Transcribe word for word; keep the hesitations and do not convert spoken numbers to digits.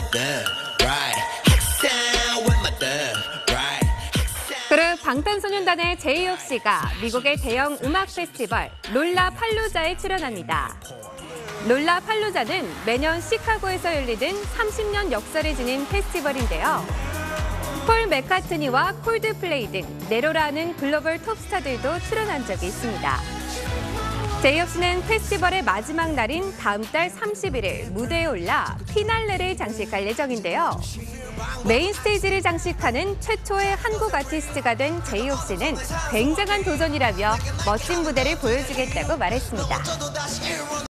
그룹 방탄소년단의 제이홉 씨가 미국의 대형 음악 페스티벌 롤라팔루자에 출연합니다. 롤라팔루자는 매년 시카고에서 열리는 삼십 년 역사를 지닌 페스티벌인데요. 폴 맥카트니와 콜드플레이 등 내로라 하는 글로벌 톱스타들도 출연한 적이 있습니다. 제이홉 씨는 페스티벌의 마지막 날인 다음 달 삼십일 일 무대에 올라 피날레를 장식할 예정인데요. 메인 스테이지를 장식하는 최초의 한국 아티스트가 된 제이홉 씨는 굉장한 도전이라며 멋진 무대를 보여주겠다고 말했습니다.